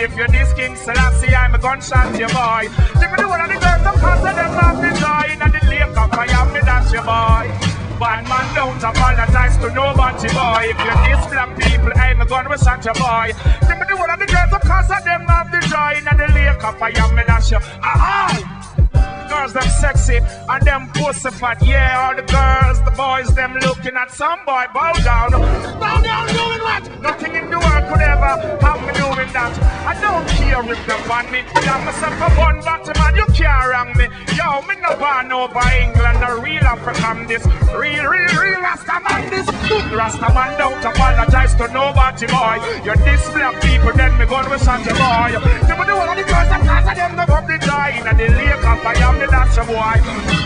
If you're this King Selassie, I'm a gunshot your boy. Give me the one of the girls, some cause of them have the joy. And the lake of fire, me that's your boy. Bad man don't apologize to nobody, boy. If you're this black people, I'm a gun with such a boy. Give me the one of the girls, some cause of them have the joy. And the lake of fire, me that's your aha. Girls them sexy and them pussy fat. Yeah, all the girls, the boys, them looking at some boy. Bow down. Bow down doing what? Nothing in the world could ever have me doing that. I don't care if them want me. Got myself a bun bottom man, you can't wrong me. Yo, me no born over England, a real African this. Real Rasta man this. Rasta man don't apologize to nobody, boy. You're this black people, then me gun with such a boy. You know all of the girls that pass of them no up the joy. And the lake of fire. That's a boy.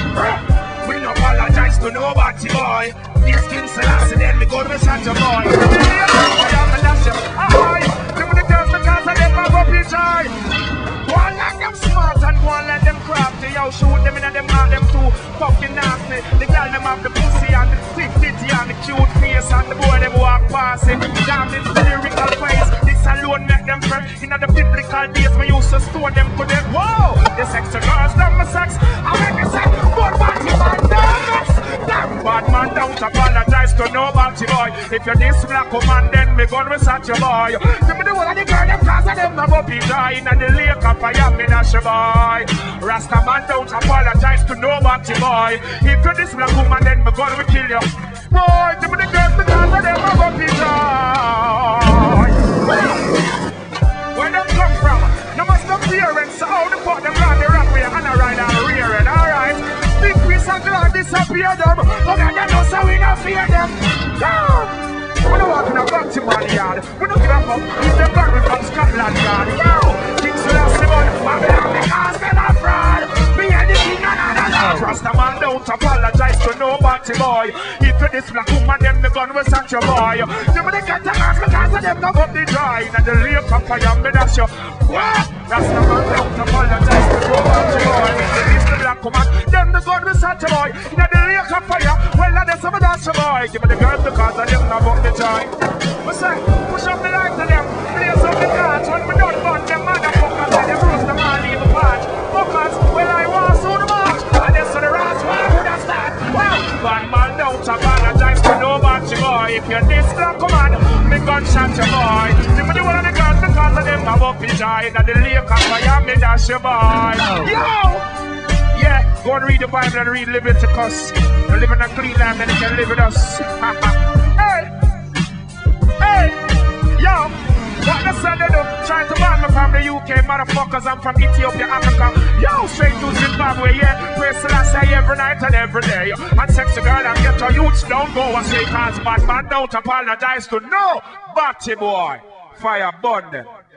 We no apologize to nobody, boy. This King Selassie, then we go to such a boy. That's a boy. Give me the girls because of them have up his eye. Go on like them smart and go on like them crafty. Yo, shoot them in and them out them too fucking nasty. The girl them have the pussy and the thick titty and the cute face and the boy them walk past it. Damn this lyrical face. This alone make them friend. In the biblical days, we used to store them to them. Whoa! The sexy girls, them my sex. I make me say, but body man, damn bad man don't apologize to nobody, boy. If you're this black woman, then me gun with such a boy. Give me the one of the girl, them cause of them have up his eye. And the lake of fire, me dash a boy. Rasta man don't apologize to nobody, boy. If you're this black woman, then me gun will kill you. Boy, give me the girls because of them have up his eye. Where them come from? No must no parents, so how the fuck them run the rock way and I ride and rear it, alright? Big piece of glass disappear them, but then they know so we don't fear them. No! We don't walk in a Baltimore yard, we don't give a fuck if they barrel from Scotland yard. Yo! King Selassie on Babylon because them are fraud. Me and the king and Rasta man don't apologize to nobody, boy. If you're this black woman, then the gun will such a boy. Give me the cat and ask because of them go up the dry. And the lake of fire, me dash you. What? Rasta man don't apologize to nobody, boy. If it's the black woman, then the gun will such a boy. In the lake of fire, well, that's some of that boy. Give me the girl because of them go up the dry. We say, push up the light to them, blaze up the cards. When we don't burn them motherfuckers, and them roast them all leave a patch. Fuckers, well, I want so the march. And then so the rats, why would I start? Well, bad man don't apologize to nobody, boy. If you're this black woman, me gunshot your boy. Give me the one of the girls because of them have up his eye. And the lake of fire, me dash your boy. Yo! Yeah, go and read the Bible and read Leviticus. You live in a clean land and you can live with us. Hey! Hey! Yo! What the son they do? Trying to ban me from the UK, motherfuckers. I'm from Ethiopia, Africa. Yo, straight to Zimbabwe, yeah. Praise Selassie every night and every day. And sexy girl and get your youths don't go and say cause bad man don't apologize to no batty boy. Fire burn them.